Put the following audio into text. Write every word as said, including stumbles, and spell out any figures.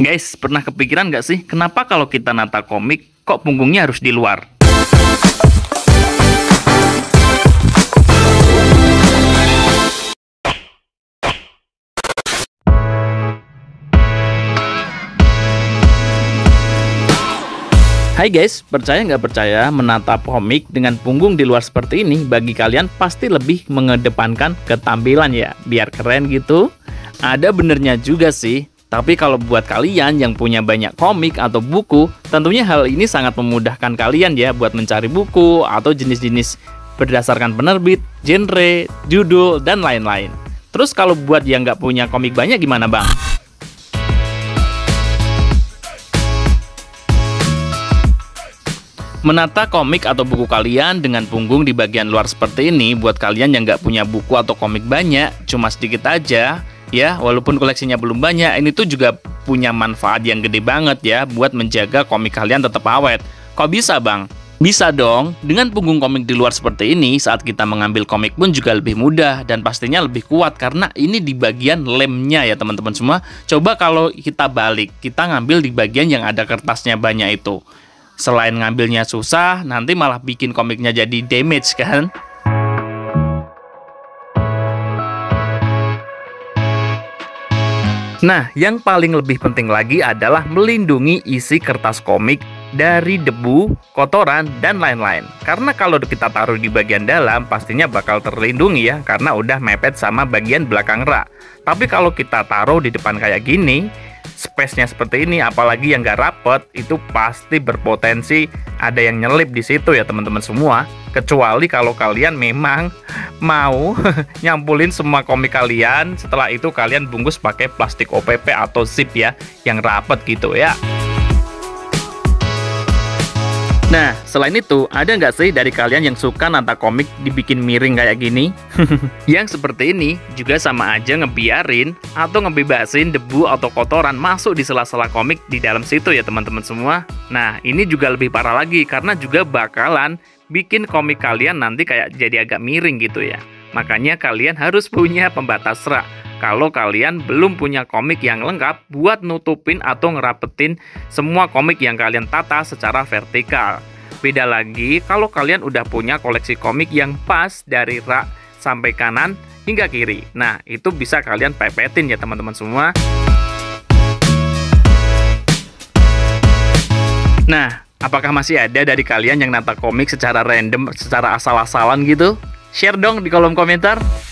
Guys, pernah kepikiran nggak sih, kenapa kalau kita nata komik, kok punggungnya harus di luar? Hai guys, percaya nggak percaya, menata komik dengan punggung di luar seperti ini bagi kalian pasti lebih mengedepankan ketampilan ya, biar keren gitu. Ada benernya juga sih, tapi kalau buat kalian yang punya banyak komik atau buku, tentunya hal ini sangat memudahkan kalian ya buat mencari buku atau jenis-jenis berdasarkan penerbit, genre, judul, dan lain-lain. Terus kalau buat yang nggak punya komik banyak gimana bang? Menata komik atau buku kalian dengan punggung di bagian luar seperti ini buat kalian yang nggak punya buku atau komik banyak, cuma sedikit aja ya, walaupun koleksinya belum banyak, ini tuh juga punya manfaat yang gede banget ya buat menjaga komik kalian tetap awet. Kok bisa bang? Bisa dong, dengan punggung komik di luar seperti ini, saat kita mengambil komik pun juga lebih mudah dan pastinya lebih kuat karena ini di bagian lemnya ya teman-teman semua. Coba kalau kita balik, kita ngambil di bagian yang ada kertasnya banyak itu. Selain ngambilnya susah, nanti malah bikin komiknya jadi damage kan? Nah, yang paling lebih penting lagi adalah melindungi isi kertas komik dari debu, kotoran, dan lain-lain. Karena kalau kita taruh di bagian dalam, pastinya bakal terlindungi ya, karena udah mepet sama bagian belakang rak. Tapi kalau kita taruh di depan kayak gini, space-nya seperti ini, apalagi yang nggak rapet, itu pasti berpotensi ada yang nyelip di situ ya teman-teman semua. Kecuali kalau kalian memang mau nyampulin semua komik kalian, setelah itu kalian bungkus pakai plastik O P P atau zip ya, yang rapet gitu ya. Nah, selain itu, ada nggak sih dari kalian yang suka nata komik dibikin miring kayak gini? Yang seperti ini juga sama aja ngebiarin atau ngebebasin debu atau kotoran masuk di sela-sela komik di dalam situ ya teman-teman semua. Nah, ini juga lebih parah lagi karena juga bakalan bikin komik kalian nanti kayak jadi agak miring gitu ya. Makanya kalian harus punya pembatas rak. Kalau kalian belum punya komik yang lengkap buat nutupin atau ngerapetin semua komik yang kalian tata secara vertikal. Beda lagi kalau kalian udah punya koleksi komik yang pas dari rak sampai kanan hingga kiri. Nah, itu bisa kalian pepetin ya teman-teman semua. Nah, apakah masih ada dari kalian yang nata komik secara random, secara asal-asalan gitu? Share dong di kolom komentar.